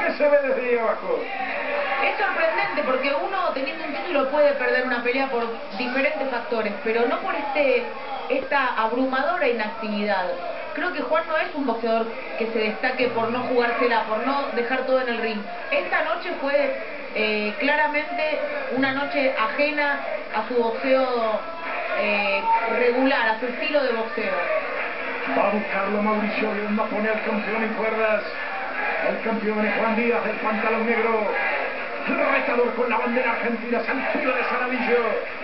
¿Qué se ve desde ahí abajo? Es sorprendente porque uno teniendo un título puede perder una pelea por diferentes factores, pero no por esta abrumadora inactividad. Creo que Juan no es un boxeador que se destaque por no jugársela, por no dejar todo en el ring. Esta noche fue claramente una noche ajena a su boxeo regular, a su estilo de boxeo. Va a buscarlo Mauricio Biedma, pone al campeón en cuerdas. El campeón es Juan Díaz, del pantalón negro. El retador con la bandera argentina, Santillo de Saladillo.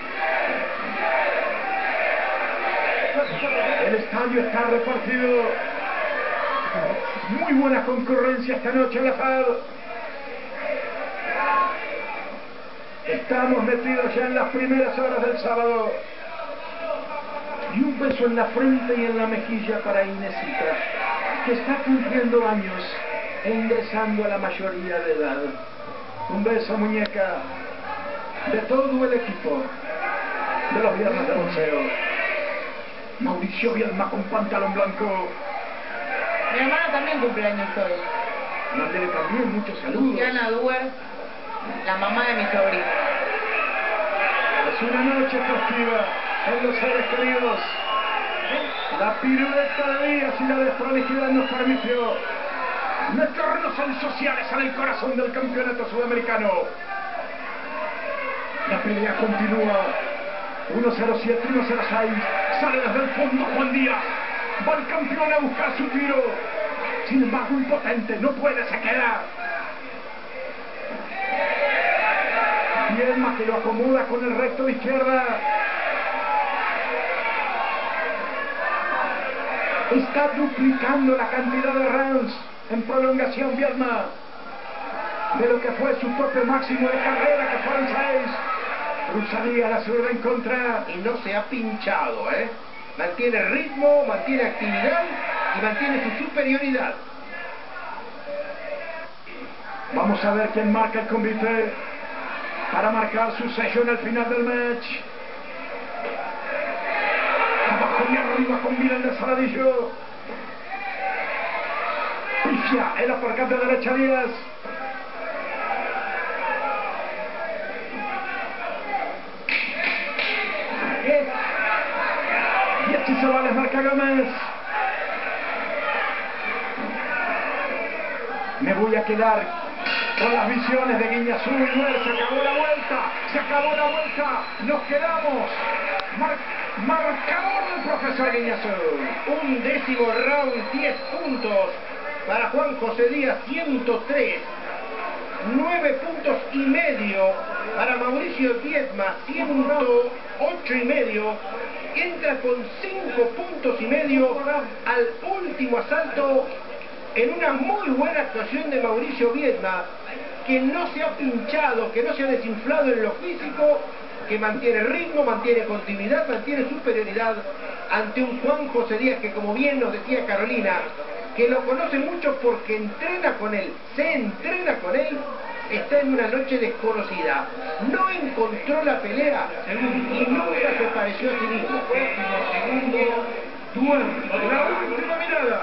El estadio está repartido. Muy buena concurrencia esta noche en la FAD. Estamos metidos ya en las primeras horas del sábado. Y un beso en la frente y en la mejilla para Inesita, que está cumpliendo años e ingresando a la mayoría de edad. Un beso, muñeca, de todo el equipo de los viernes de boxeo. Mauricio Biedma con pantalón blanco. Mi hermana también cumpleaños hoy. Mándele también muchos saludos. Luciana Duer, la mamá de mi sobrino. Es una noche festiva en los seres queridos. La pirueta de Díaz y la desprolijidad nos permitió meternos en sociales en el corazón del campeonato sudamericano. La pelea continúa. 1-0-7, 1-0-6. Sale desde el fondo Juan Díaz. Va el campeón a buscar su tiro. Sin embargo, impotente, no puede, se queda. Biedma que lo acomoda con el recto de izquierda. Está duplicando la cantidad de rounds en prolongación Biedma de lo que fue su tope máximo de carrera, que fueron 6. Cruzaría la zurda en contra. Y no se ha pinchado, ¿eh? Mantiene ritmo, mantiene actividad y mantiene su superioridad. Vamos a ver quién marca el convite para marcar su sello en el final del match. Abajo y arriba combina el de Saladillo. Pifia el uppercut de derecha Díaz. Y así se va, les marca Gómez. Me voy a quedar con las visiones de Guiñazú y Nuer. Se acabó la vuelta, se acabó la vuelta. Nos quedamos. Marcador del profesor Guiñazú. 11º round, 10 puntos para Juan José Díaz, 103. 9 puntos y medio para Mauricio Biedma, 108 y medio. Entra con 5 puntos y medio al último asalto en una muy buena actuación de Mauricio Biedma, que no se ha pinchado, que no se ha desinflado en lo físico, que mantiene ritmo, mantiene continuidad, mantiene superioridad ante un Juan José Díaz que, como bien nos decía Carolina, que lo conoce mucho porque entrena con él, se entrena con él, está en una noche desconocida. No encontró la pelea y nunca se pareció a sí mismo. La última mirada.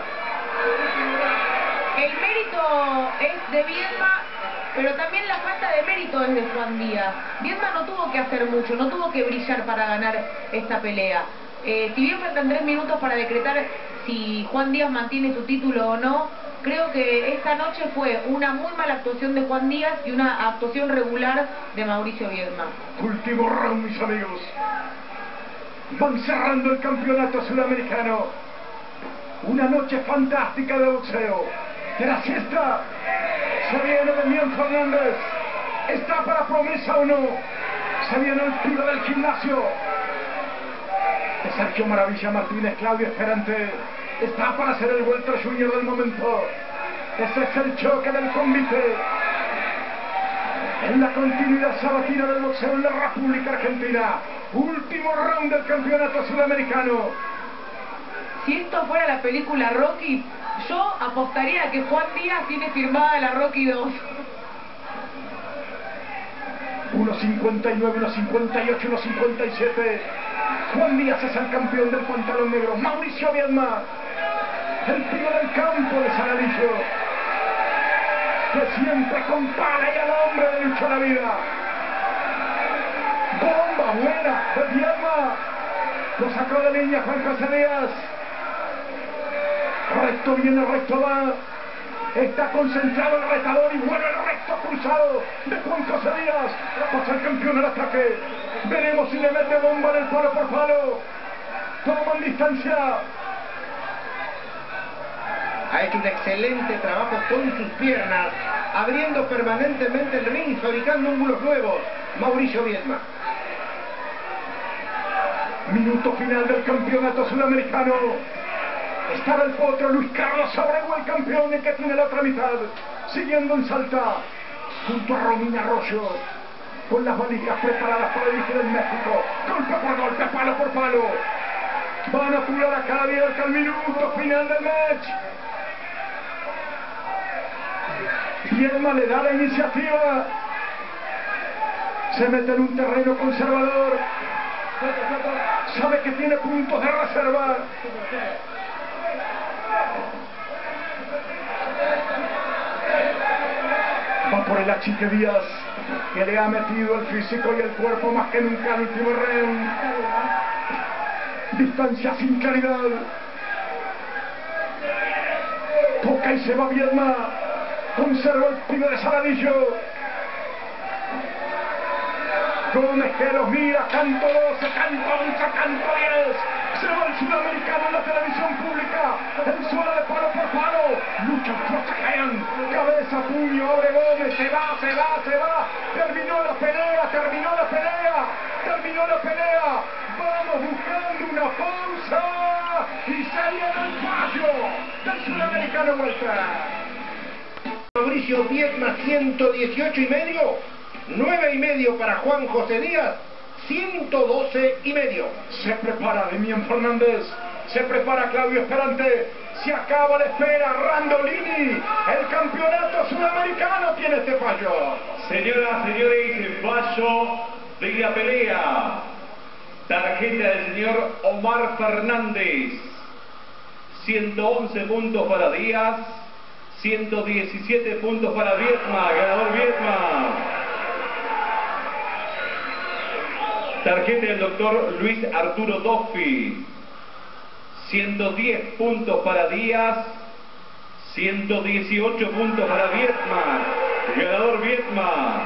El mérito es de Biedma, pero también la falta de mérito es de Juan Díaz. Biedma no tuvo que hacer mucho, no tuvo que brillar para ganar esta pelea. Si bien faltan 3 minutos para decretar si Juan Díaz mantiene su título o no, creo que esta noche fue una muy mala actuación de Juan Díaz y una actuación regular de Mauricio Biedma. Último round, mis amigos. Van cerrando el campeonato sudamericano. Una noche fantástica de boxeo. De la siesta. Se viene Demian Fernández. ¿Está para promesa o no? Se viene el tiro del gimnasio. De Sergio Maravilla Martínez, Claudio Esperante. Está para ser el Welter Junior del momento. Ese es el choque del convite. En la continuidad sabatina del boxeo en la República Argentina. Último round del campeonato sudamericano. Si esto fuera la película Rocky, yo apostaría que Juan Díaz tiene firmada la Rocky 2. 1.59, 1.58, 1.57. Juan Díaz es el campeón del pantalón negro. Mauricio Biedma, el tío del campo de Saladillo. que siempre con pala y alambre le lucha la vida. Bomba buena de Viedma. Lo sacó de línea Juan José Díaz. Recto viene, recto va. Está concentrado el retador y vuelve el recto cruzado de Juan José Díaz. Pasa el campeón al ataque. Veremos si le mete bomba en el palo por palo. Toman distancia. Ha hecho un excelente trabajo con sus piernas, abriendo permanentemente el ring, fabricando ángulos nuevos. Mauricio Viedma. Minuto final del campeonato sudamericano. Estaba el potro Luis Carlos Abreu, el campeón, el que tiene la otra mitad. Siguiendo en Salta, junto a Romina Arroyo, con las valijas preparadas para el hijo del México. Golpe por golpe, palo por palo. Van a apurar a cada abierta al minuto final del match. Viedma le da la iniciativa. Se mete en un terreno conservador. Sabe que tiene puntos de reserva. Va por el Achique Díaz, que le ha metido el físico y el cuerpo más que nunca al último round. Distancia sin claridad. Toca y se va Viedma. Conserva el pibe de Saladillo. Gómez que los mira, canto 12, canto 11, canto 10. Se va el sudamericano en la televisión pública. En zona de palo por palo. Luchan, forcejean. Cabeza, puño, abre Gómez. Se va, se va, se va. Terminó la pelea, terminó la pelea. Terminó la pelea. Vamos buscando una pausa. Y se viene el fallo del sudamericano Welter. Mauricio Viedma, 118,5. 9,5 para Juan José Díaz, 112,5. Se prepara Demián Fernández, se prepara Claudio Esperante, se acaba la espera. Randolini, el campeonato sudamericano tiene este fallo. Señoras, señores, el fallo de la pelea. Tarjeta del señor Omar Fernández. 111 puntos para Díaz, 117 puntos para Viedma, ganador Viedma. Tarjeta del doctor Luis Arturo Doffi. 110 puntos para Díaz, 118 puntos para Viedma, ganador Viedma.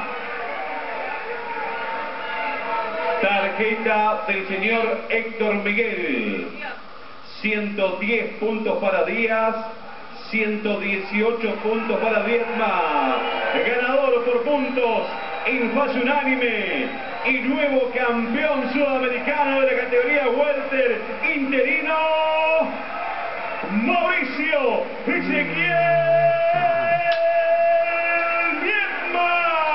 Tarjeta del señor Héctor Miguel. 110 puntos para Díaz, 118 puntos para Viedma, ganador por puntos en fallo unánime y nuevo campeón sudamericano de la categoría welter interino, Mauricio Ezequiel Viedma.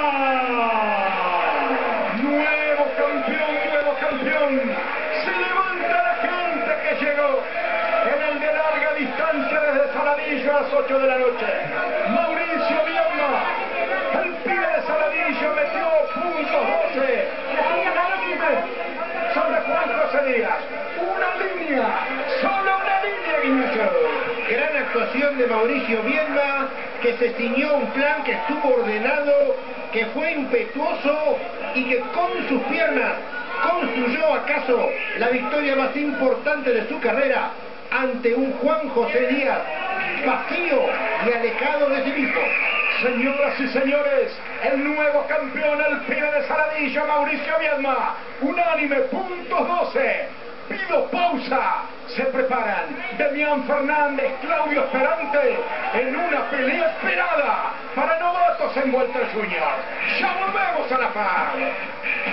Nuevo campeón, nuevo campeón. Se levanta la gente que llegó en el de larga distancia desde Saladillo a las 8 de la noche. Mauricio Viedma, el pibe de Saladillo, metió puntos 12. Sobre Juan José Díaz. Una línea, solo una línea, Ignacio. Gran actuación de Mauricio Viedma, que se ciñó un plan que estuvo ordenado, que fue impetuoso y que con sus piernas construyó acaso la victoria más importante de su carrera ante un Juan José Díaz vacío y alejado de sí mismo. Señoras y señores, el nuevo campeón, el pibe de Saladillo, Mauricio Viedma. Unánime, puntos 12. Pido pausa. Se preparan Demián Fernández, Claudio Esperante en una pelea esperada para novatos en Welter Junior. Ya volvemos a la par.